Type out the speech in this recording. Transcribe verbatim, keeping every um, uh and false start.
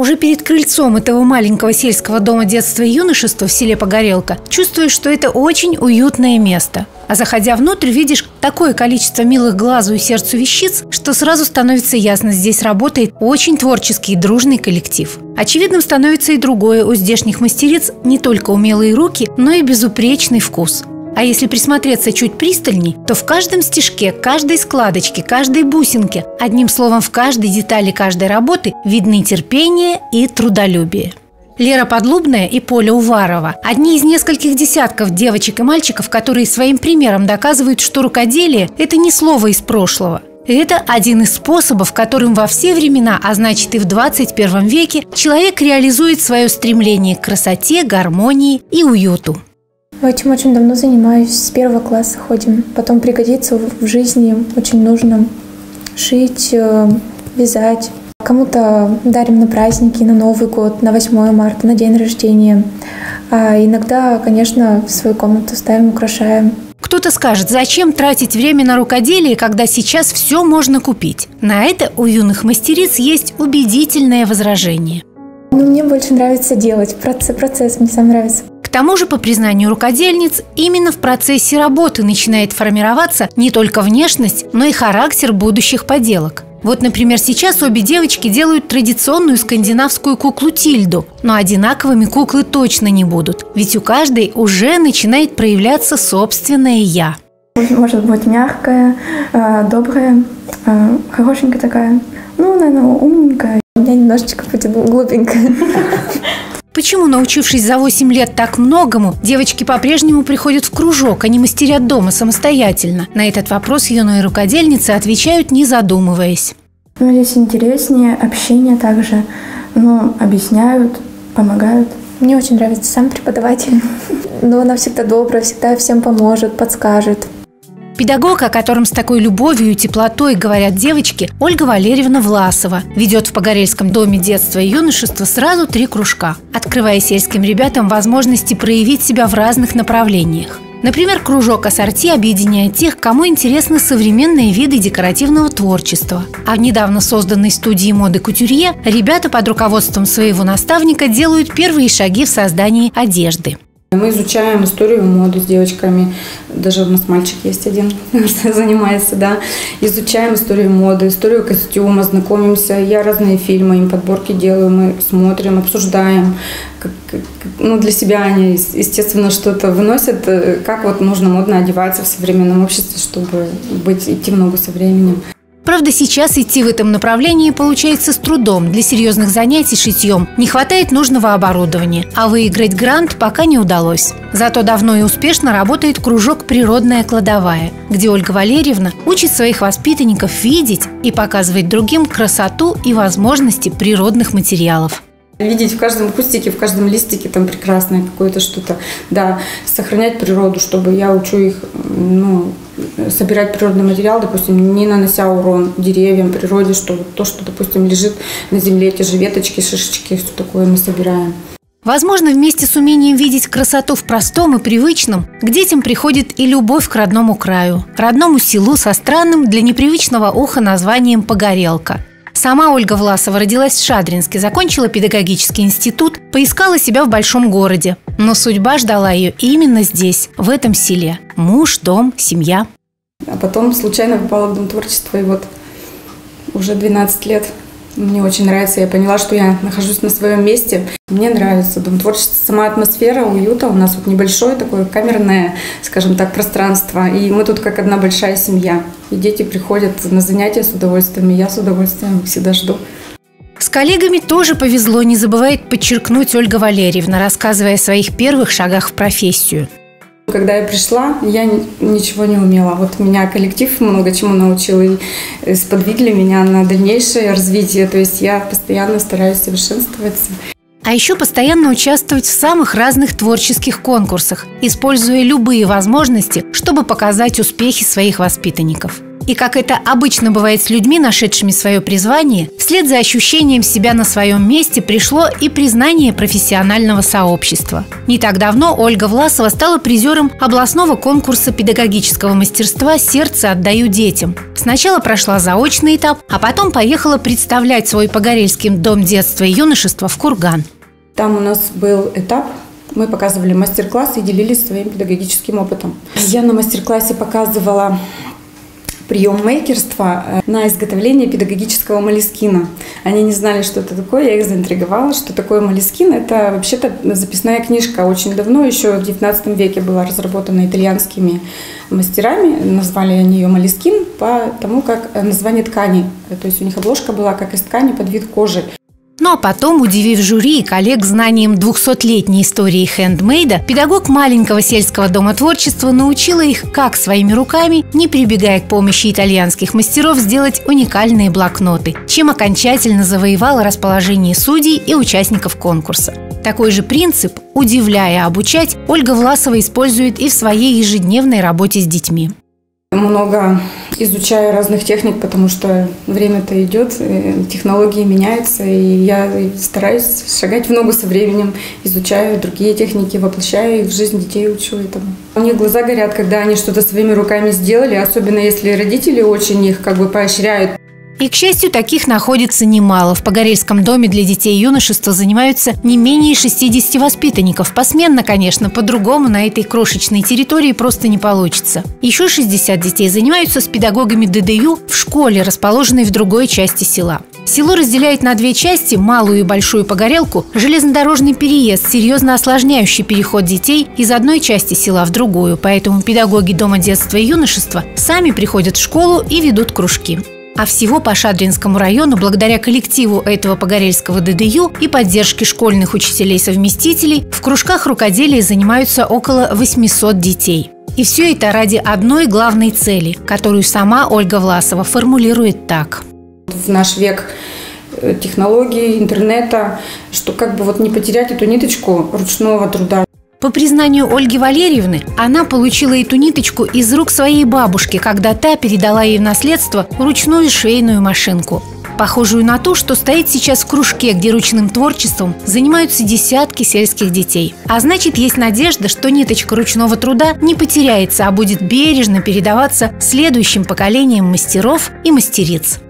Уже перед крыльцом этого маленького сельского дома детства и юношества в селе Погорелка чувствуешь, что это очень уютное место. А заходя внутрь, видишь такое количество милых глазу и сердцу вещиц, что сразу становится ясно, здесь работает очень творческий и дружный коллектив. Очевидным становится и другое: у здешних мастериц не только умелые руки, но и безупречный вкус. А если присмотреться чуть пристальней, то в каждом стежке, каждой складочке, каждой бусинке, одним словом, в каждой детали каждой работы видны терпение и трудолюбие. Лера Подлубная и Поля Уварова – одни из нескольких десятков девочек и мальчиков, которые своим примером доказывают, что рукоделие – это не слово из прошлого. Это один из способов, которым во все времена, а значит и в двадцать первом веке, человек реализует свое стремление к красоте, гармонии и уюту. Этим очень давно занимаюсь, с первого класса ходим. Потом пригодится в жизни, очень нужно шить, вязать. Кому-то дарим на праздники, на Новый год, на восьмое марта, на день рождения. А иногда, конечно, в свою комнату ставим, украшаем. Кто-то скажет, зачем тратить время на рукоделие, когда сейчас все можно купить? На это у юных мастериц есть убедительное возражение. Но мне больше нравится делать, процесс, процесс мне сам нравится. К тому же, по признанию рукодельниц, именно в процессе работы начинает формироваться не только внешность, но и характер будущих поделок. Вот, например, сейчас обе девочки делают традиционную скандинавскую куклу Тильду, но одинаковыми куклы точно не будут, ведь у каждой уже начинает проявляться собственное «я». Может быть мягкая, добрая, хорошенькая такая, ну, наверное, умненькая. У меня немножечко будет глупенькая. Почему, научившись за восемь лет так многому, девочки по-прежнему приходят в кружок, а не мастерят дома самостоятельно? На этот вопрос юные рукодельницы отвечают, не задумываясь. Ну, здесь интереснее, общение также, ну, объясняют, помогают. Мне очень нравится сам преподаватель. Но она всегда добрая, всегда всем поможет, подскажет. Педагог, о котором с такой любовью и теплотой говорят девочки, Ольга Валерьевна Власова, ведет в Погорельском доме детства и юношества сразу три кружка, открывая сельским ребятам возможности проявить себя в разных направлениях. Например, кружок ассорти объединяет тех, кому интересны современные виды декоративного творчества. А в недавно созданной студии моды «Кутюрье» ребята под руководством своего наставника делают первые шаги в создании одежды. Мы изучаем историю моды с девочками, даже у нас мальчик есть один, который занимается, да. Изучаем историю моды, историю костюма, знакомимся, я разные фильмы, им подборки делаю, мы смотрим, обсуждаем. Как, как, ну, для себя они, естественно, что-то выносят, как вот нужно модно одеваться в современном обществе, чтобы быть, идти в ногу со временем. Правда, сейчас идти в этом направлении получается с трудом. Для серьезных занятий шитьем не хватает нужного оборудования, а выиграть грант пока не удалось. Зато давно и успешно работает кружок «Природная кладовая», где Ольга Валерьевна учит своих воспитанников видеть и показывать другим красоту и возможности природных материалов. Видеть в каждом кустике, в каждом листике там прекрасное какое-то что-то, да, сохранять природу, чтобы я учу их, ну, собирать природный материал, допустим, не нанося урон деревьям, природе, что то, что, допустим, лежит на земле, те же веточки, шишечки, что такое мы собираем. Возможно, вместе с умением видеть красоту в простом и привычном к детям приходит и любовь к родному краю, родному селу со странным для непривычного уха названием Погорелка. Сама Ольга Власова родилась в Шадринске, закончила педагогический институт, поискала себя в большом городе. Но судьба ждала ее именно здесь, в этом селе. Муж, дом, семья. А потом случайно попала в Дом творчества, и вот уже двенадцать лет. Мне очень нравится. Я поняла, что я нахожусь на своем месте. Мне нравится Дом творчества. Сама атмосфера уюта. У нас вот небольшое такое камерное, скажем так, пространство. И мы тут как одна большая семья. И дети приходят на занятия с удовольствием. И я с удовольствием всегда жду. С коллегами тоже повезло, не забывает подчеркнуть Ольга Валерьевна, рассказывая о своих первых шагах в профессию. Когда я пришла, я ничего не умела. Вот меня коллектив много чему научил и сподвигли меня на дальнейшее развитие. То есть я постоянно стараюсь совершенствоваться. А еще постоянно участвовать в самых разных творческих конкурсах, используя любые возможности, чтобы показать успехи своих воспитанников. И как это обычно бывает с людьми, нашедшими свое призвание, вслед за ощущением себя на своем месте пришло и признание профессионального сообщества. Не так давно Ольга Власова стала призером областного конкурса педагогического мастерства «Сердце отдаю детям». Сначала прошла заочный этап, а потом поехала представлять свой Погорельский дом детства и юношества в Курган. Там у нас был этап. Мы показывали мастер-класс и делились своим педагогическим опытом. Я на мастер-классе показывала прием мейкерства на изготовление педагогического молескина. Они не знали, что это такое, я их заинтриговала, что такое молескин. Это вообще-то записная книжка. Очень давно, еще в девятнадцатом веке, была разработана итальянскими мастерами. Назвали они ее молескин по тому, как название ткани. То есть у них обложка была как из ткани под вид кожи. Ну а потом, удивив жюри и коллег знанием двухсотлетней истории хендмейда, педагог маленького сельского дома творчества научила их, как своими руками, не прибегая к помощи итальянских мастеров, сделать уникальные блокноты, чем окончательно завоевала расположение судей и участников конкурса. Такой же принцип, удивляя обучать, Ольга Власова использует и в своей ежедневной работе с детьми. Много изучаю разных техник, потому что время-то идет, технологии меняются, и я стараюсь шагать в ногу со временем, изучаю другие техники, воплощаю их в жизнь, детей учу этому. У них глаза горят, когда они что-то своими руками сделали, особенно если родители очень их как бы поощряют. И, к счастью, таких находится немало. В Погорельском доме для детей и юношества занимаются не менее шестидесяти воспитанников. Посменно, конечно, по-другому на этой крошечной территории просто не получится. Еще шестьдесят детей занимаются с педагогами ДДЮ в школе, расположенной в другой части села. Село разделяет на две части, малую и большую Погорелку, железнодорожный переезд, серьезно осложняющий переход детей из одной части села в другую. Поэтому педагоги Дома детства и юношества сами приходят в школу и ведут кружки. А всего по Шадринскому району, благодаря коллективу этого Погорельского ДДЮ и поддержке школьных учителей-совместителей, в кружках рукоделия занимаются около восьмисот детей. И все это ради одной главной цели, которую сама Ольга Власова формулирует так. В наш век технологий, интернета, что как бы вот не потерять эту ниточку ручного труда. По признанию Ольги Валерьевны, она получила эту ниточку из рук своей бабушки, когда та передала ей в наследство ручную швейную машинку, похожую на ту, что стоит сейчас в кружке, где ручным творчеством занимаются десятки сельских детей. А значит, есть надежда, что ниточка ручного труда не потеряется, а будет бережно передаваться следующим поколениям мастеров и мастериц.